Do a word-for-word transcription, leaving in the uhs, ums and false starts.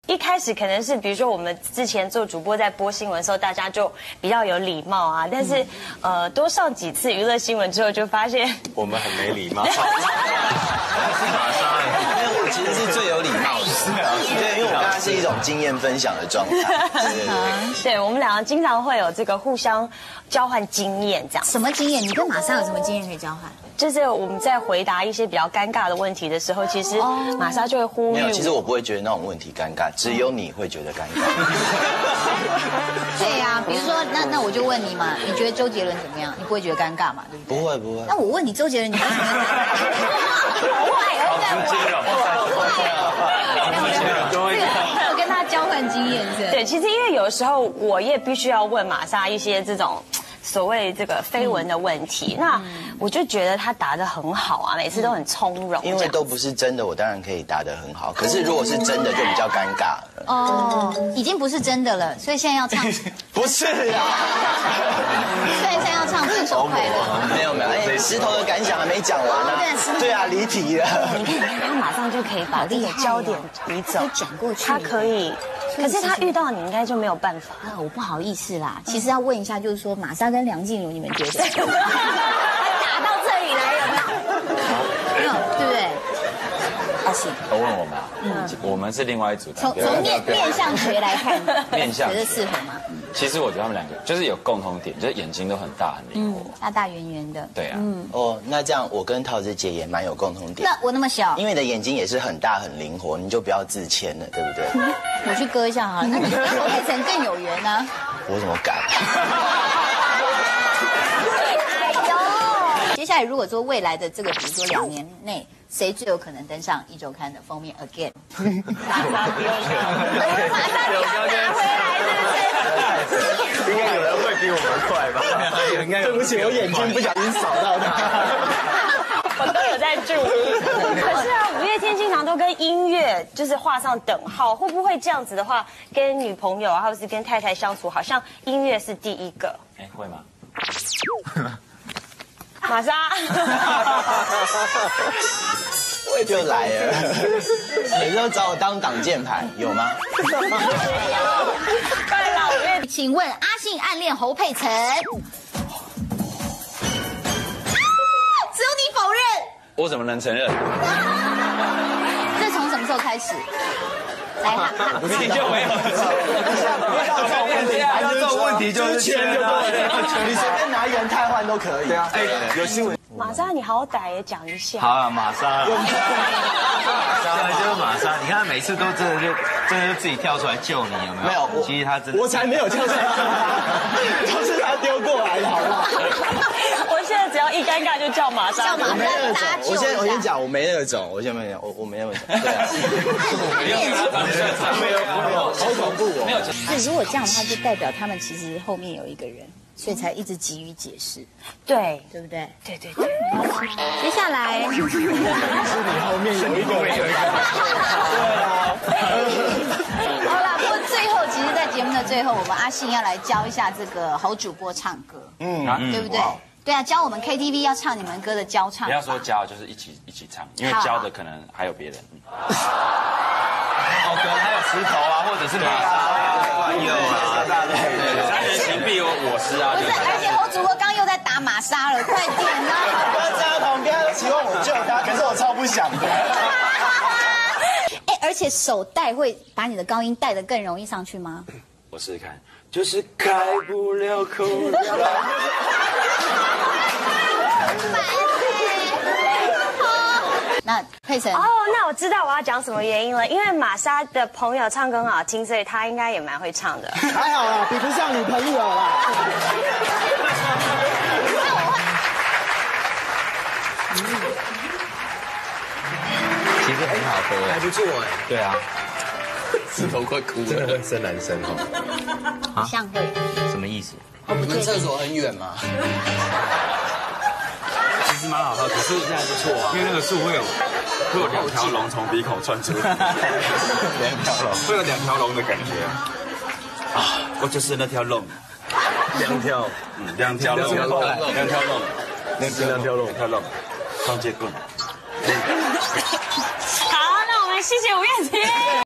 一开始可能是，比如说我们之前做主播在播新闻的时候，大家就比较有礼貌啊。但是，呃，多上几次娱乐新闻之后，就发现我们很没礼貌。 玛莎，因为我其实是最有礼貌的，对，因为我刚才是一种经验分享的状态。对对对， 对我们两个经常会有这个互相交换经验，这样。 什么经验？你跟玛莎有什么经验可以交换？ 就是我们在回答一些比较尴尬的问题的时候，其实玛莎就会呼吁。 没有，其实我不会觉得那种问题尴尬，只有你会觉得尴尬。 对呀，比如说，那那我就问你嘛，你觉得周杰伦怎么样？你不会觉得尴尬嘛？对不对？ 不会不会。 那我问你周杰伦，你为什么？不会， 直接了， 不会。我跟他交换经验是。 对，其实因为有时候我也必须要问玛莎一些这种。所谓这个绯闻的问题，那我就觉得他答得很好啊，每次都很从容。 因为都不是真的，我当然可以答得很好。可是如果是真的，就比较尴尬了。 哦，已经不是真的了，所以现在要唱。 不是啊， 所以现在要唱《分手快乐》。 没有没有，哎，石头的感想还没讲完呢。对啊，离题了。 你看，你看，他马上就可以把这个焦点移走， 转过去。 他可以。可是他遇到你应该就没有办法啊！我不好意思啦，其实要问一下，就是说玛莎跟梁静茹，你们觉得？打到这里来有没有？没有，对不对？阿信， 都问我们，嗯，我们是另外一组的。 从从面面相学来看， 面相觉得适合吗？ 其实我觉得他们两个就是有共同点，就是眼睛都很大很灵活， 大大圆圆的。 对啊， 嗯，哦，那这样我跟桃子姐也蛮有共同点。 那我那么小， 因为你的眼睛也是很大很灵活，你就不要自谦了，对不对？ 我去割一下哈，那你跟侯佩岑更有缘呢。 我怎么敢？ 接下来如果说未来的这个，比如说两年内，谁最有可能登上一周刊的封面 again？ 马上丢马上丢拿回来，是不是？ 应该有人会比我们快吧？应该对不起，我眼睛不小心扫到他。 我都有在注意。可是啊，五月天经常都跟音乐就是画上等号，会不会这样子的话，跟女朋友啊，或者是跟太太相处，好像音乐是第一个？ 哎，会吗？ 玛莎， 我也就来了，每次都找我当挡箭牌，有吗？ 快了，五月。 请问阿信暗恋侯佩岑？只有你否认？ 我怎么能承认？ 这从什么时候开始？来， 你就没有。 要这种问题就是签就对了，你随便拿一个人替换都可以。对啊，有新闻。 玛莎，你好歹也讲一下。 好啊，玛莎，现在就是玛莎。你看每次都真的就真的就自己跳出来救你，有没有？ 没有， 其实他真的， 我才没有跳出来，都是他丢过来的，好不好？ 我现在只要一尴尬就叫玛莎， 叫玛莎搭救。 我先我先讲，我没那种，我先没有，我我没那种，对啊。没有没有，好恐怖哦。没有。 那如果这样的话，就代表他们其实后面有一个人，所以才一直急于解释， 对对不对？ 对对对。 接下来， 是你后面有一个人。对啊。 好啦，不过最后，其实，在节目的最后，我们阿信要来教一下这个侯主播唱歌，嗯，对不对？对啊，教我们 K T V 要唱你们歌的教唱。 不要说教，就是一起一起唱，因为教的可能还有别人。 哦，可能还有石头啊，或者是玛莎，有啊， 三人行必有我师啊。 不是，而且侯主播刚又在打玛莎了，快点啊！ 不要站在旁边，都希望我救他，可是我超不想的。 哎，而且手带会把你的高音带得更容易上去吗？ 我试试看，就是开不了口。 那佩岑哦，那我知道我要讲什么原因了，因为玛莎的朋友唱歌很好听，所以她应该也蛮会唱的。 还好啦，比不上女朋友啦。 其实很好喝， 还不错哎。 对啊， 石头快哭了，真的会生男生哦。 像会什么意思？ 你们厕所很远吗？ 其实蛮好喝，可是现在不错啊，因为那个树会有会有两条龙从鼻孔窜出来，两条龙会有两条龙的感觉啊，我就是那条龙，两条，嗯，两条龙，两条龙，两条龙，两条龙，两条龙，双截棍。 好，那我们谢谢五月天。